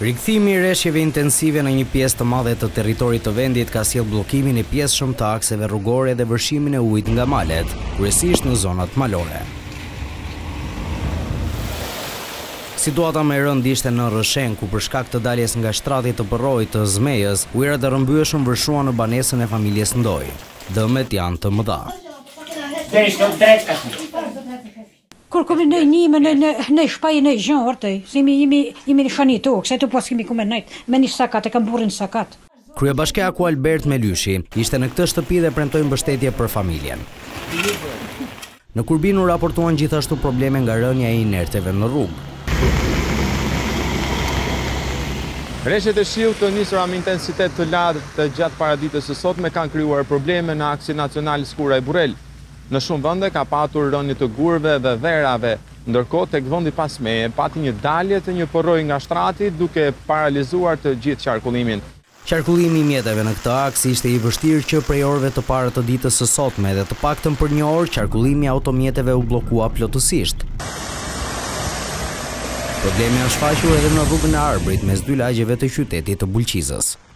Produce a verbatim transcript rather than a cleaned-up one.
Rikthimi i rreshjeve intensive në një pjesë të madhe të territorit të vendit ka sjellë bllokimin e pjesëshëm të akseve rrugore dhe vërshimin e ujit nga malet, kryesisht në zonat malore. Situata më e rëndë ishte në Rrëshen, ku për shkak të daljes nga shtrati të Përrojit të Zmejës, ujërat e rrëmbyeshëm vërshuan në banesën e familjes Ndoj. Dëmet janë të mëdha. Kur kemi në një në në në shpaj në gjën ortej, si mi jemi jemi në shani tokë, se të pas kemi ku me nejt, me një sakat, e kam burrin sakat. Kryebashkiaku Albert Melyshi ishte në këtë shtëpi dhe premtoi mbështetje për familjen. Në Kurbin u raportuan gjithashtu probleme nga rënja e inerteve në rrugë. Rreshtet e shiut të nisura me intensitet të lartë të gjatë paraditës së sotme kanë krijuar probleme në aksin nacional Skura e Burrel. Në shumë vende ka patur rënje të gurve dhe verave, ndërkohë tek vendi Pasmeje pati një dalje të një porroj nga shtrati duke paralizuar të gjithë qarkullimin. Qarkullimi i mjeteve në këtë aks ishte i vështirë që prej orëve të para të ditës së sotme dhe të paktën për një orë qarkullimi i automjeteve u bllokua plotësisht. Problemi është shfaqur edhe në rrugën e Arbrit mes dy lagjeve të qytetit të Bulqizës.